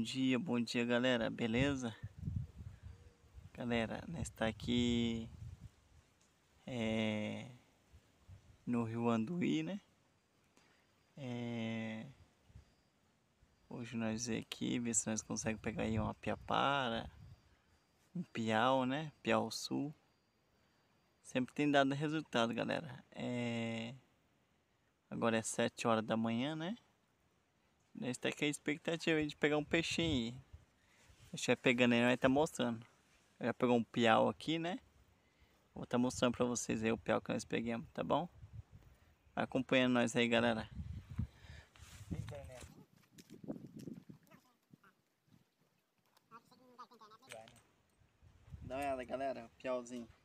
bom dia galera, beleza? Galera, nós está aqui no Rio Anduí, né? Hoje nós vamos aqui, ver se nós conseguimos pegar aí uma piapara, um piau, né? Piau sul. Sempre tem dado resultado, galera. Agora é 7 horas da manhã, né? Nós está com a expectativa de pegar um peixinho aí. A gente vai pegando aí, vai estar mostrando. Já pegou um piau aqui, né? Vou estar mostrando pra vocês aí o piau que nós pegamos, tá bom? Vai acompanhando nós aí, galera. Dá uma olhada, galera, o piauzinho.